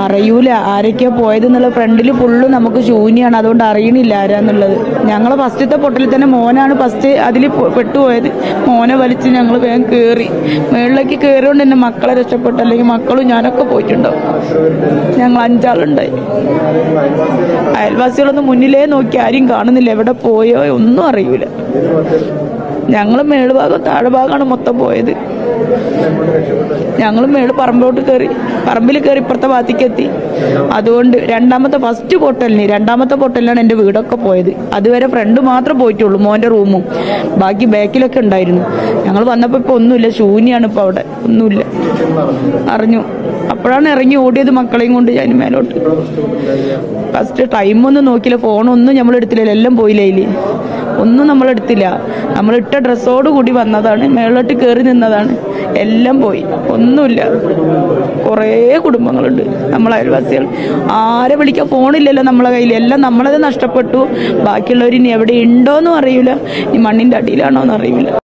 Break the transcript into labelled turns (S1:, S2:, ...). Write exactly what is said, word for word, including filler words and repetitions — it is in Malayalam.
S1: അറിയൂല ആരൊക്കെയാ പോയതെന്നുള്ള ഫ്രണ്ടിൽ ഫുള്ള് നമുക്ക് ശൂന്യാണ്. അതുകൊണ്ട് അറിയണില്ല ആരാന്നുള്ളത്. ഞങ്ങൾ ഫസ്റ്റത്തെ പൊട്ടലിൽ തന്നെ മോനാണ് ഫസ്റ്റ് അതിൽ പെട്ടുപോയത്. മോനെ വലിച്ച് ഞങ്ങൾ വേഗം കയറി മുകളിലേക്ക് കയറിയോണ്ട് തന്നെ മക്കളെ രക്ഷപ്പെട്ടു. അല്ലെങ്കിൽ മക്കളും ഞാനൊക്കെ പോയിട്ടുണ്ടാവും. ഞങ്ങൾ അഞ്ചാളുണ്ടായി. അയൽവാസികളൊന്നും മുന്നിലേ നോക്കി ആരും കാണുന്നില്ല. എവിടെ പോയോ ഒന്നും അറിയൂല. ഞങ്ങൾ മേളുഭാഗം താഴെഭാഗമാണ് മൊത്തം പോയത്. ഞങ്ങൾ മേള് പറമ്പോട്ട് കയറി പറമ്പിൽ കയറി ഇപ്പുറത്തെ ഭാഗത്തേക്ക് എത്തി. അതുകൊണ്ട് രണ്ടാമത്തെ ഫസ്റ്റ് പൊട്ടലിന് രണ്ടാമത്തെ പൊട്ടലിനാണ് എൻ്റെ വീടൊക്കെ പോയത്. അതുവരെ ഫ്രണ്ട് മാത്രം പോയിട്ടുള്ളൂ, മോൻ്റെ റൂമും. ബാക്കി ബാക്കിലൊക്കെ ഉണ്ടായിരുന്നു. ഞങ്ങൾ വന്നപ്പോൾ ഇപ്പോൾ ഒന്നുമില്ല, ശൂന്യാണ് ഇപ്പോൾ അവിടെ, ഒന്നുമില്ല. അറിഞ്ഞു അപ്പോഴാണ് ഇറങ്ങി ഓടിയത് മക്കളെയും കൊണ്ട് ഞാൻ മേലോട്ട്. ഫസ്റ്റ് ടൈമൊന്നും നോക്കിയില്ല, ഫോണൊന്നും നമ്മളെടുത്തില്ല, എല്ലാം പോയില്ല. അതിൽ ഒന്നും നമ്മളെടുത്തില്ല. നമ്മളിട്ട ഡ്രസ്സോട് കൂടി വന്നതാണ്, മേളോട്ട് കയറി നിന്നതാണ്. എല്ലാം പോയി, ഒന്നുമില്ല. കുറേ കുടുംബങ്ങളുണ്ട് നമ്മളെ അയൽവാസികൾ. ആരെ വിളിക്കാൻ ഫോണില്ലല്ലോ നമ്മളെ കയ്യിൽ. എല്ലാം നമ്മളത് നഷ്ടപ്പെട്ടു. ബാക്കിയുള്ളവർ ഇനി എവിടെ ഉണ്ടോയെന്നും അറിയില്ല, ഈ മണ്ണിൻ്റെ അടിയിലാണോയെന്ന് അറിയില്ല.